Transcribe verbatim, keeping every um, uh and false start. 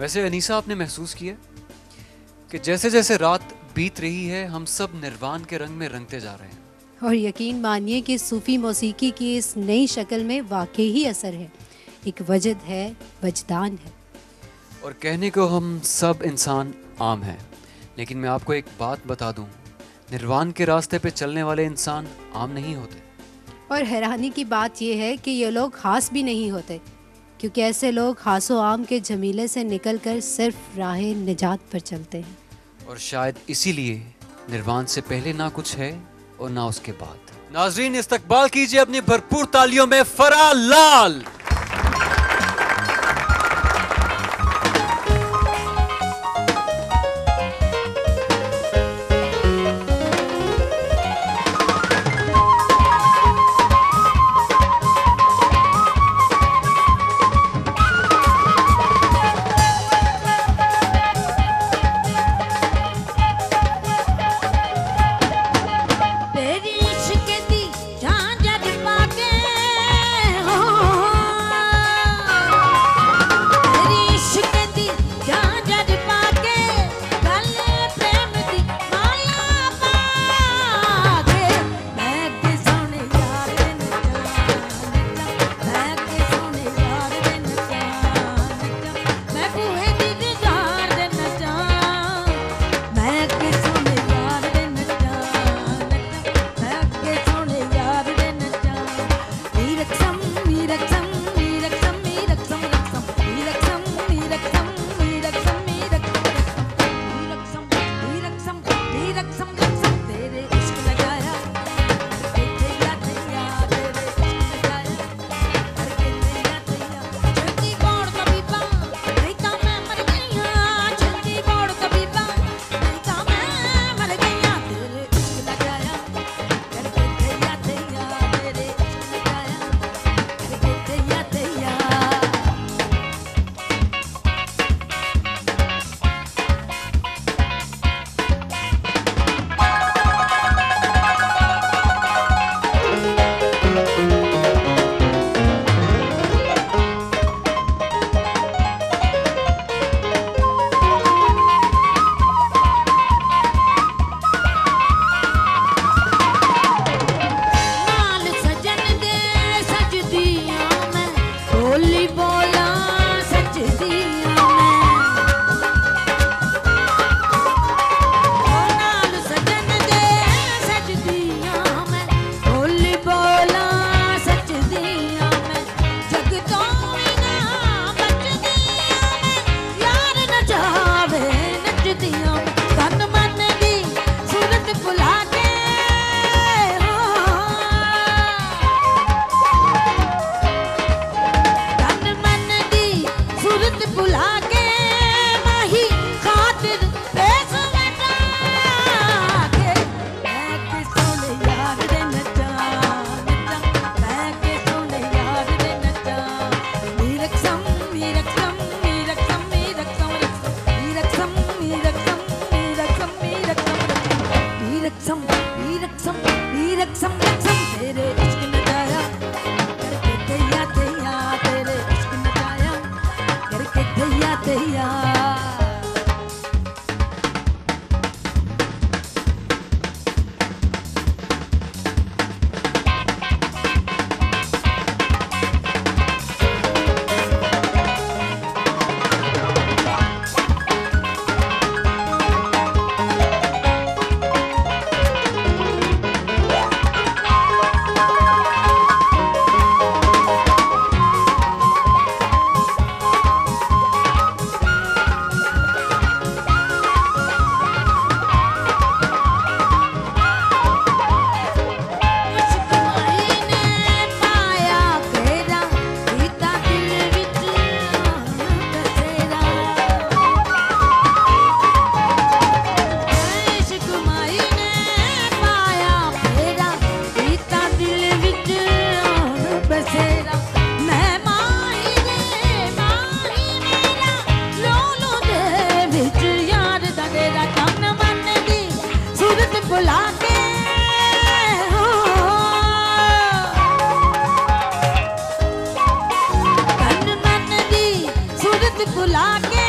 वैसे अनीसा, आपने महसूस किया कि जैसे जैसे रात बीत रही है हम सब निर्वाण के रंग में रंगते जा रहे हैं। और यकीन मानिए कि सूफी मौसीकी की इस नई शक्ल में वाकई ही असर है। एक वजद है, वजदान है। और कहने को हम सब इंसान आम हैं, लेकिन मैं आपको एक बात बता दूं, निर्वाण के रास्ते पे चलने वाले इंसान आम नहीं होते। और हैरानी की बात यह है कि ये लोग खास भी नहीं होते, क्योंकि ऐसे लोग खासो आम के झमीले से निकलकर सिर्फ राह निजात पर चलते हैं। और शायद इसीलिए निर्वाण से पहले ना कुछ है और ना उसके बाद। नाजरीन, इस्तकबाल कीजिए अपनी भरपूर तालियों में फराह लाल। बुला के